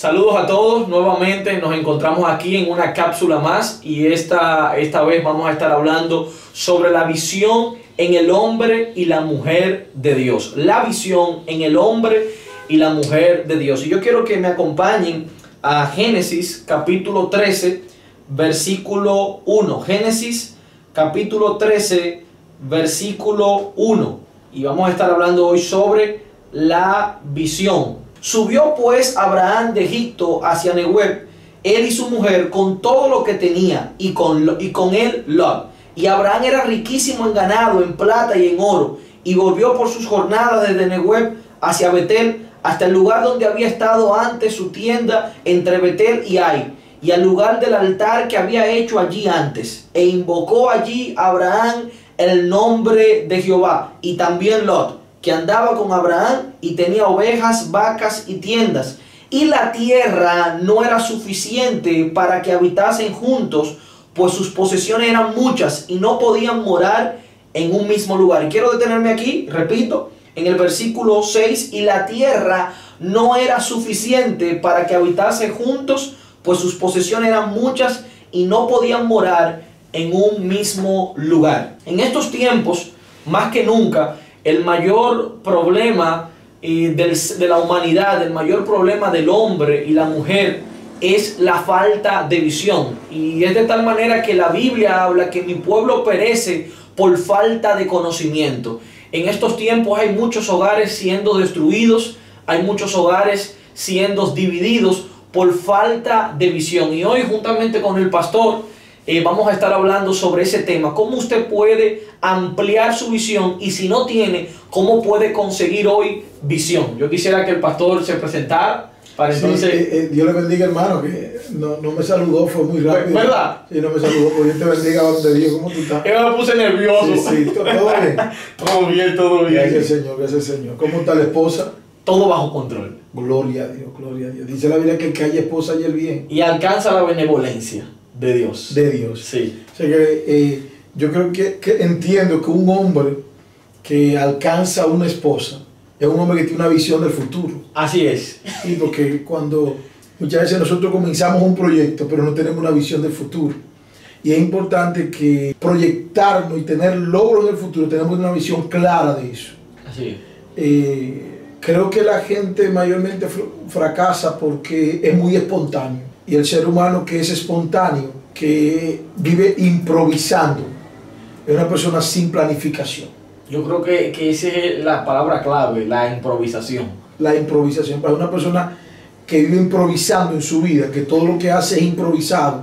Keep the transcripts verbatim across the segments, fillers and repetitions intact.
Saludos a todos, nuevamente nos encontramos aquí en una cápsula más y esta, esta vez vamos a estar hablando sobre la visión en el hombre y la mujer de Dios. La visión en el hombre y la mujer de Dios. Y yo quiero que me acompañen a Génesis capítulo trece, versículo uno. Génesis capítulo trece, versículo uno. Y vamos a estar hablando hoy sobre la visión. Subió pues Abraham de Egipto hacia Negueb, él y su mujer, con todo lo que tenía, y con, y con él Lot. Y Abraham era riquísimo en ganado, en plata y en oro, y volvió por sus jornadas desde Negueb hacia Betel, hasta el lugar donde había estado antes su tienda entre Betel y Ai, y al lugar del altar que había hecho allí antes. E invocó allí Abraham el nombre de Jehová, y también Lot, que andaba con Abraham y tenía ovejas, vacas y tiendas. Y la tierra no era suficiente para que habitasen juntos, pues sus posesiones eran muchas y no podían morar en un mismo lugar. Y quiero detenerme aquí, repito, en el versículo seis. Y la tierra no era suficiente para que habitasen juntos, pues sus posesiones eran muchas y no podían morar en un mismo lugar. En estos tiempos, más que nunca, el mayor problema eh, del, de la humanidad, el mayor problema del hombre y la mujer es la falta de visión. Y es de tal manera que la Biblia habla que mi pueblo perece por falta de conocimiento. En estos tiempos hay muchos hogares siendo destruidos, hay muchos hogares siendo divididos por falta de visión. Y hoy, juntamente con el pastor, Eh, vamos a estar hablando sobre ese tema, cómo usted puede ampliar su visión y si no tiene, cómo puede conseguir hoy visión. Yo quisiera que el pastor se presentara para sí, entonces... Eh, eh, Dios le bendiga, hermano, que no, no me saludó, fue muy rápido. ¿Verdad? Sí, no me saludó, pues Dios te bendiga, donde Dios, ¿cómo tú estás? Yo me puse nervioso. Sí, sí, todo bien. Todo bien, todo bien. Gracias Señor, gracias Señor. ¿Cómo está la esposa? Todo bajo control. Gloria a Dios, gloria a Dios. Dice la Biblia que el que haya esposa haya el bien. Y alcanza la benevolencia de Dios. De Dios. Sí. O sea que eh, yo creo que, que entiendo que un hombre que alcanza una esposa es un hombre que tiene una visión del futuro. Así es. Y porque cuando muchas veces nosotros comenzamos un proyecto, pero no tenemos una visión del futuro. Y es importante que proyectarnos y tener logros en el futuro, tenemos una visión clara de eso. Así es. Eh, creo que la gente mayormente fracasa porque es muy espontáneo. Y el ser humano que es espontáneo, que vive improvisando, es una persona sin planificación. Yo creo que, que esa es la palabra clave, la improvisación. La improvisación. Para una persona que vive improvisando en su vida, que todo lo que hace es improvisado,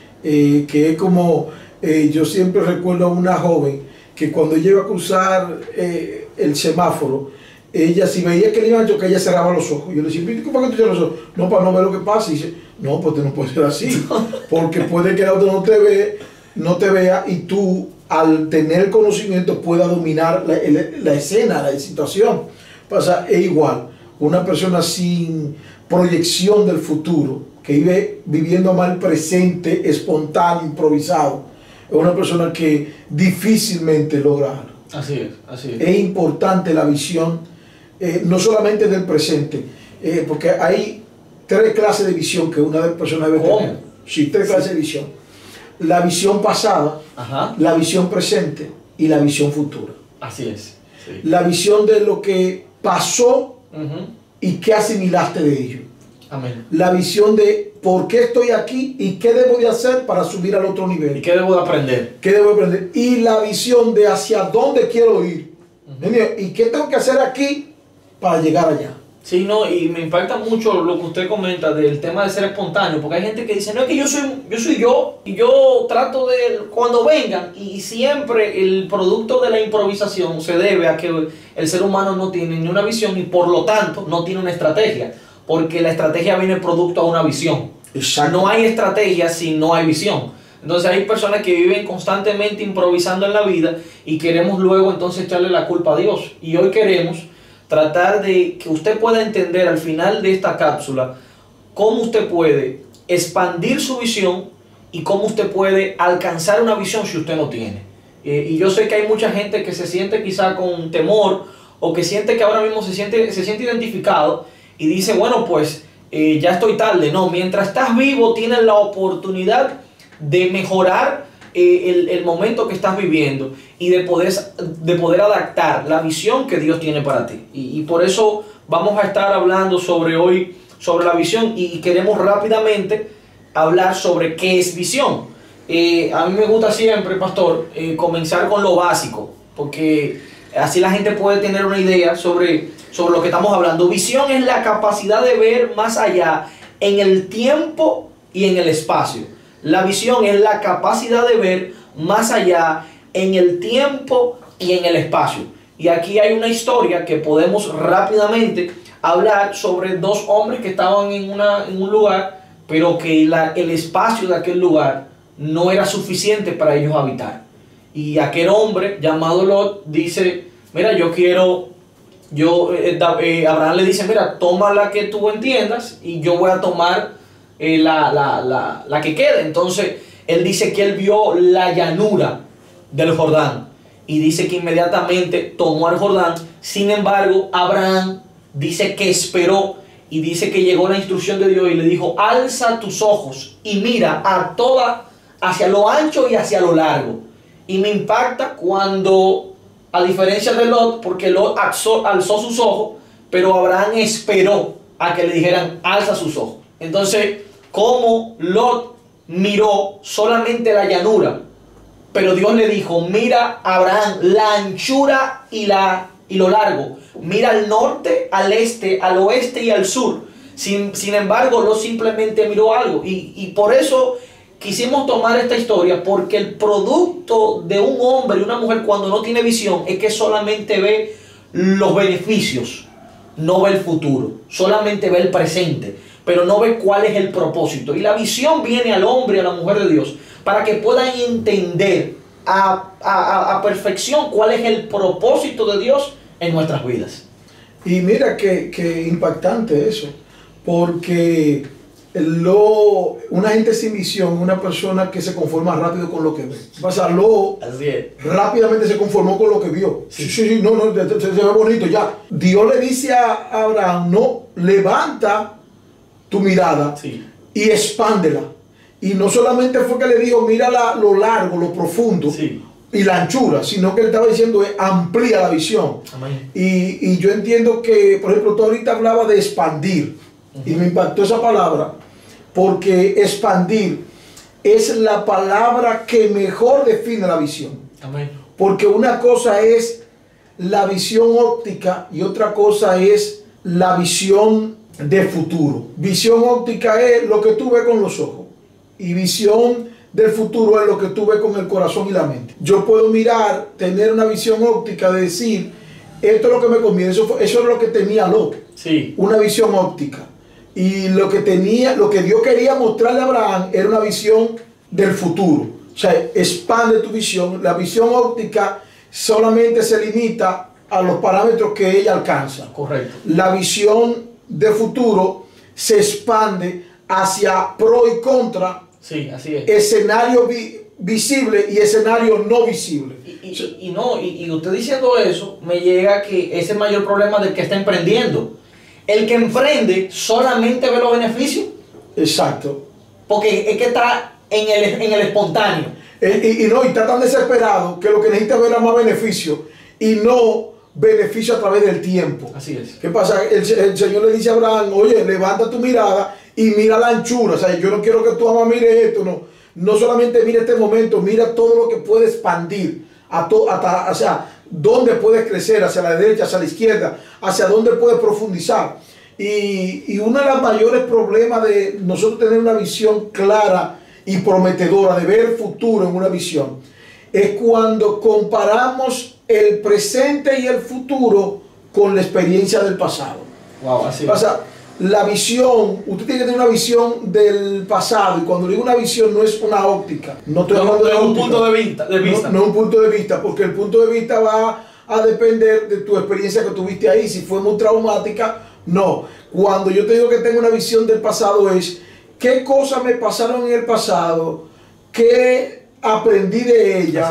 eh, que es como, eh, yo siempre recuerdo a una joven que cuando ella iba a cruzar eh, el semáforo, ella si veía que le iban a chocar, ella cerraba los ojos. Yo le decía, ¿para qué tú cierras los ojos? No, para no ver lo que pasa. Y dice, no, pues no puede ser así, porque puede que el otro no te ve, no te vea y tú, al tener conocimiento, puedas dominar la, la, la escena, la situación. Pasa, es igual, una persona sin proyección del futuro, que vive viviendo mal presente, espontáneo, improvisado, es una persona que difícilmente logra algo. Así es, así es. Es importante la visión, eh, no solamente del presente, eh, porque hay tres clases de visión que una persona debe ¿Cómo? tener. Sí, tres Sí. clases de visión. La visión pasada, Ajá. la visión presente y la visión futura. Así es. Sí. La visión de lo que pasó Uh-huh. y qué asimilaste de ello. Amén. La visión de por qué estoy aquí y qué debo de hacer para subir al otro nivel. ¿Y qué debo de aprender? ¿Qué debo aprender? Y la visión de hacia dónde quiero ir. Uh-huh. ¿Y qué tengo que hacer aquí para llegar allá? Sí, no, y me impacta mucho lo que usted comenta del tema de ser espontáneo, porque hay gente que dice, no, es que yo soy yo, soy yo y yo trato de, cuando vengan, y siempre el producto de la improvisación se debe a que el ser humano no tiene ni una visión y por lo tanto no tiene una estrategia, porque la estrategia viene producto a una visión. Exacto. No hay estrategia si no hay visión. Entonces hay personas que viven constantemente improvisando en la vida y queremos luego entonces echarle la culpa a Dios. Y hoy queremos tratar de que usted pueda entender al final de esta cápsula cómo usted puede expandir su visión y cómo usted puede alcanzar una visión si usted no tiene. Eh, y yo sé que hay mucha gente que se siente quizá con temor o que siente que ahora mismo se siente, se siente identificado y dice, bueno, pues eh, ya estoy tarde. No, mientras estás vivo tienes la oportunidad de mejorar eh, el, el momento que estás viviendo y de poder, de poder adaptar la visión que Dios tiene para ti. Y, y por eso vamos a estar hablando sobre hoy, sobre la visión, y, y queremos rápidamente hablar sobre qué es visión. Eh, a mí me gusta siempre, pastor, eh, comenzar con lo básico, porque así la gente puede tener una idea sobre, sobre lo que estamos hablando. Visión es la capacidad de ver más allá en el tiempo y en el espacio. La visión es la capacidad de ver más allá en el tiempo y en el espacio. Y aquí hay una historia que podemos rápidamente hablar sobre dos hombres que estaban en, una, en un lugar, pero que la, el espacio de aquel lugar no era suficiente para ellos habitar. Y aquel hombre llamado Lot dice, mira, yo quiero, yo, eh, eh, Abraham le dice, mira, toma la que tú entiendas y yo voy a tomar eh, la, la, la, la que quede. Entonces, él dice que él vio la llanura del Jordán y dice que inmediatamente tomó al Jordán. Sin embargo, Abraham dice que esperó y dice que llegó la instrucción de Dios y le dijo, alza tus ojos y mira a toda, hacia lo ancho y hacia lo largo. Y me impacta cuando, a diferencia de Lot, porque Lot alzó, alzó sus ojos, pero Abraham esperó a que le dijeran, alza sus ojos. Entonces, como Lot miró solamente la llanura, pero Dios le dijo, mira Abraham, la anchura y, la, y lo largo. Mira al norte, al este, al oeste y al sur. Sin, sin embargo, Lot simplemente miró algo. Y, y por eso quisimos tomar esta historia, porque el producto de un hombre y una mujer cuando no tiene visión es que solamente ve los beneficios, no ve el futuro, solamente ve el presente, pero no ve cuál es el propósito. Y la visión viene al hombre y a la mujer de Dios para que puedan entender a, a, a perfección cuál es el propósito de Dios en nuestras vidas. Y mira que, que impactante eso, porque Lo, una gente sin visión, una persona que se conforma rápido con lo que ve. Pasa, Lot rápidamente se conformó con lo que vio. Sí, sí, sí, no, no, se, se ve bonito ya. Dios le dice a Abraham, no, levanta tu mirada, sí, y expándela. Y no solamente fue que le dijo, mira la, lo largo, lo profundo, sí, y la anchura, sino que le estaba diciendo, amplía la visión. Y, y yo entiendo que, por ejemplo, tú ahorita hablabas de expandir. Uh-huh. Y me impactó esa palabra, porque expandir es la palabra que mejor define la visión. Amén. Porque una cosa es la visión óptica y otra cosa es la visión de futuro. Visión óptica es lo que tú ves con los ojos y visión del futuro es lo que tú ves con el corazón y la mente. Yo puedo mirar, tener una visión óptica de decir, esto es lo que me conviene. Eso, fue, eso es lo que tenía Lot. Sí. Una visión óptica. Y lo que tenía, lo que Dios quería mostrarle a Abraham era una visión del futuro. O sea, expande tu visión. La visión óptica solamente se limita a los parámetros que ella alcanza. Correcto. La visión de futuro se expande hacia pro y contra. Sí, así es. Escenario vi visible y escenario no visible. Y, y, y no, y, y usted diciendo eso, me llega que ese es el mayor problema del que está emprendiendo. El que emprende solamente ve los beneficios. Exacto. Porque es que está en el, en el espontáneo. Eh, y, y no, y está tan desesperado que lo que necesita ver es más beneficio y no beneficio a través del tiempo. Así es. ¿Qué pasa? El, el Señor le dice a Abraham, oye, levanta tu mirada y mira la anchura. O sea, yo no quiero que tu ama mire esto, no. No solamente mira este momento, mira todo lo que puede expandir. A to, hasta, o sea, dónde puedes crecer, hacia la derecha, hacia la izquierda, hacia dónde puedes profundizar. Y, y uno de los mayores problemas de nosotros tener una visión clara y prometedora, de ver el futuro en una visión, es cuando comparamos el presente y el futuro con la experiencia del pasado. Wow, así es. O sea, la visión, usted tiene que tener una visión del pasado, y cuando digo una visión no es una óptica, no estoy hablando de un punto de vista, de vista. No, no un punto de vista, porque el punto de vista va a depender de tu experiencia que tuviste ahí. Si fue muy traumática, no. Cuando yo te digo que tengo una visión del pasado es qué cosas me pasaron en el pasado, qué aprendí de ella,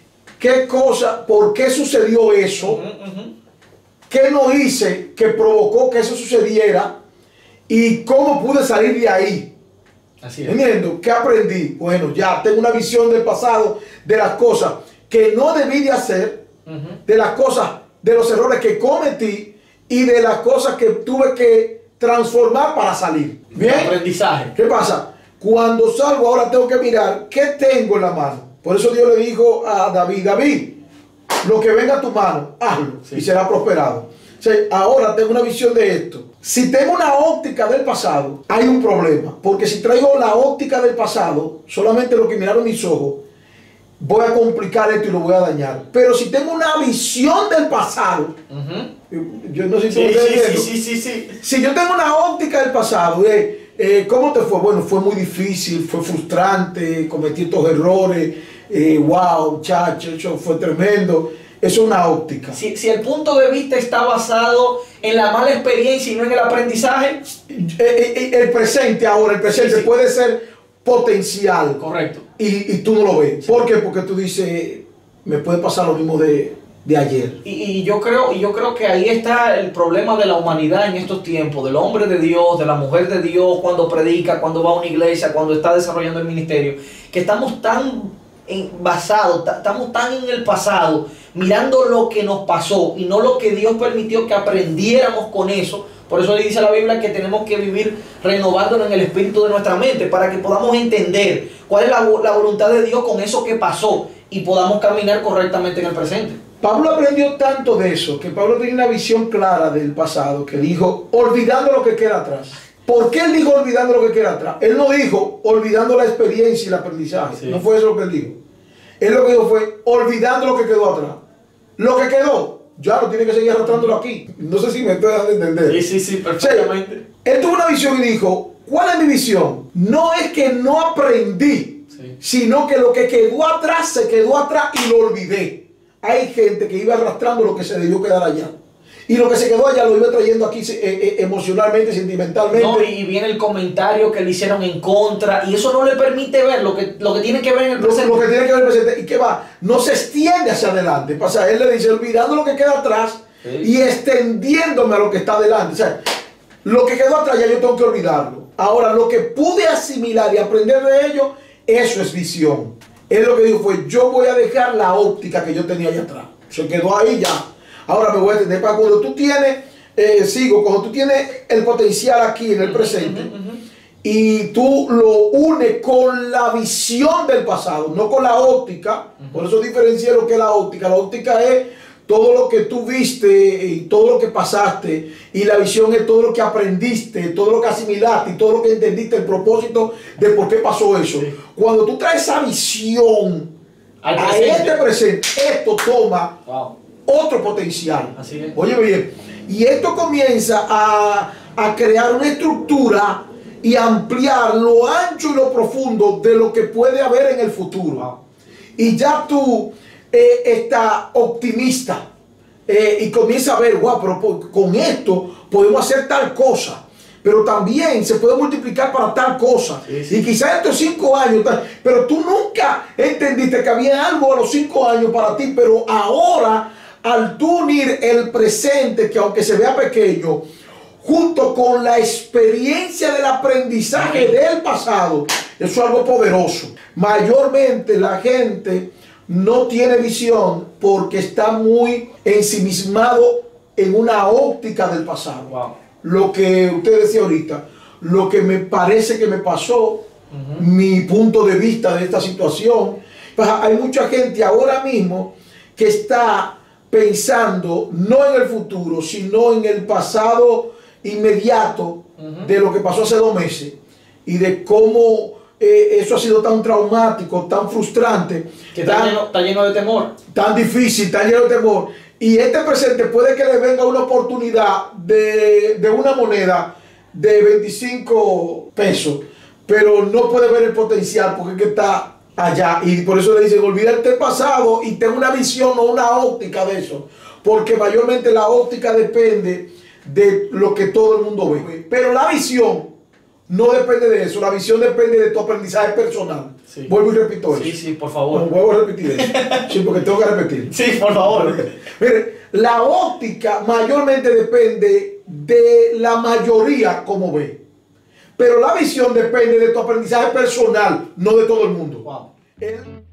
qué cosa, por qué sucedió eso, uh-huh, uh-huh. qué no hice que provocó que eso sucediera. ¿Y cómo pude salir de ahí? Así es. ¿Entiendo? ¿Qué aprendí? Bueno, ya tengo una visión del pasado, de las cosas que no debí de hacer, uh-huh. de las cosas, de los errores que cometí y de las cosas que tuve que transformar para salir. ¿Bien? Aprendizaje. ¿Qué pasa? Cuando salgo ahora tengo que mirar qué tengo en la mano. Por eso Dios le dijo a David, David, lo que venga a tu mano, hazlo, sí, y será prosperado. O sea, ahora tengo una visión de esto. Si tengo una óptica del pasado, hay un problema. Porque si traigo la óptica del pasado, solamente lo que miraron mis ojos, voy a complicar esto y lo voy a dañar. Pero si tengo una visión del pasado, uh-huh. yo no sé si sí, sí, sí, sí, sí, sí. Si yo tengo una óptica del pasado, eh, eh, ¿cómo te fue? Bueno, fue muy difícil, fue frustrante, cometí estos errores, eh, wow, muchacho, eso fue tremendo. Eso es una óptica. Si, si el punto de vista está basado en la mala experiencia y no en el aprendizaje. El presente ahora, el presente sí, sí. puede ser potencial. Correcto. Y, y tú no lo ves. Sí. ¿Por qué? Porque tú dices, me puede pasar lo mismo de, de ayer. Y, y, yo creo, y yo creo que ahí está el problema de la humanidad en estos tiempos, del hombre de Dios, de la mujer de Dios, cuando predica, cuando va a una iglesia, cuando está desarrollando el ministerio, que estamos tan basados, estamos tan en el pasado, mirando lo que nos pasó y no lo que Dios permitió que aprendiéramos con eso. Por eso le dice a la Biblia que tenemos que vivir renovándonos en el espíritu de nuestra mente para que podamos entender cuál es la, la voluntad de Dios con eso que pasó y podamos caminar correctamente en el presente. Pablo aprendió tanto de eso, que Pablo tenía una visión clara del pasado, que dijo, olvidando lo que queda atrás. ¿Por qué él dijo olvidando lo que queda atrás? Él no dijo olvidando la experiencia y el aprendizaje. Sí. No fue eso lo que él dijo. Él lo que dijo fue olvidando lo que quedó atrás. Lo que quedó, ya no tiene que seguir arrastrándolo aquí. No sé si me estoy dando a entender. Sí, sí, sí, perfectamente. O sea, él tuvo una visión y dijo, ¿cuál es mi visión? No es que no aprendí, sí, sino que lo que quedó atrás se quedó atrás y lo olvidé. Hay gente que iba arrastrando lo que se debió quedar allá. Y lo que se quedó allá lo iba trayendo aquí eh, eh, emocionalmente, sentimentalmente. No, y viene el comentario que le hicieron en contra y eso no le permite ver lo que, lo que tiene que ver en el presente. Lo, lo que tiene que ver en el presente. ¿Y qué va? No se extiende hacia adelante. O sea, él le dice, olvidando lo que queda atrás, sí, y extendiéndome a lo que está adelante. O sea, lo que quedó atrás ya yo tengo que olvidarlo. Ahora, lo que pude asimilar y aprender de ello, eso es visión. Él lo que dijo fue, yo voy a dejar la óptica que yo tenía allá atrás. Se quedó ahí ya. Ahora me voy a entender, para cuando tú tienes, eh, sigo, cuando tú tienes el potencial aquí en el presente, uh-huh, uh-huh, y tú lo unes con la visión del pasado, no con la óptica, uh-huh, por eso diferencié lo que es la óptica. La óptica es todo lo que tú viste y todo lo que pasaste, y la visión es todo lo que aprendiste, todo lo que asimilaste y todo lo que entendiste, el propósito de por qué pasó eso. Sí. Cuando tú traes esa visión a este presente, esto toma... Wow. Otro potencial. Así es. Oye bien, y esto comienza a, a crear una estructura y ampliar lo ancho y lo profundo de lo que puede haber en el futuro. Wow. Y ya tú eh, estás optimista eh, y comienzas a ver, wow, pero por, con esto podemos hacer tal cosa. Pero también se puede multiplicar para tal cosa. Sí, sí. Y quizás estos cinco años, pero tú nunca entendiste que había algo a los cinco años para ti, pero ahora, al tú unir el presente, que aunque se vea pequeño, junto con la experiencia del aprendizaje del pasado, eso es algo poderoso. Mayormente la gente no tiene visión porque está muy ensimismado en una óptica del pasado. Wow. Lo que usted decía ahorita, lo que me parece que me pasó, uh-huh, mi punto de vista de esta situación. Pues hay mucha gente ahora mismo que está pensando no en el futuro, sino en el pasado inmediato, uh-huh, de lo que pasó hace dos meses y de cómo eh, eso ha sido tan traumático, tan frustrante, que está, tan, lleno, está lleno de temor, tan difícil, tan lleno de temor. Y este presente puede que le venga una oportunidad de, de una moneda de veinticinco pesos, pero no puede ver el potencial porque es que está allá. Y por eso le dicen, olvídate el pasado y ten una visión o una óptica de eso. Porque mayormente la óptica depende de lo que todo el mundo ve. Pero la visión no depende de eso. La visión depende de tu aprendizaje personal. Sí. Vuelvo y repito eso. Sí, sí, por favor. No, vuelvo a repetir eso. Sí, porque tengo que repetir. Sí, por favor. Mire, la óptica mayormente depende de la mayoría como ve. Pero la visión depende de tu aprendizaje personal, no de todo el mundo. Wow. El